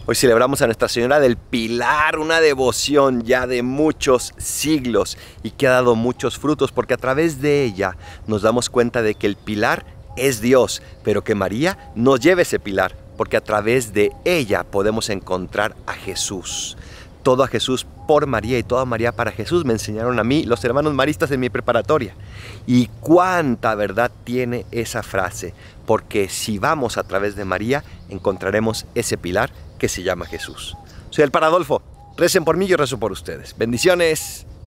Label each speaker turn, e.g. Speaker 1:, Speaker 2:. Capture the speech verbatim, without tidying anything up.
Speaker 1: Hoy celebramos a Nuestra Señora del Pilar, una devoción ya de muchos siglos y que ha dado muchos frutos, porque a través de ella nos damos cuenta de que el pilar es Dios, pero que María nos lleva ese pilar, porque a través de ella podemos encontrar a Jesús. Todo a Jesús por María y toda María para Jesús, me enseñaron a mí los hermanos maristas en mi preparatoria. Y cuánta verdad tiene esa frase, porque si vamos a través de María, encontraremos ese pilar que se llama Jesús. Soy el Padre Adolfo, recen por mí, yo rezo por ustedes. Bendiciones.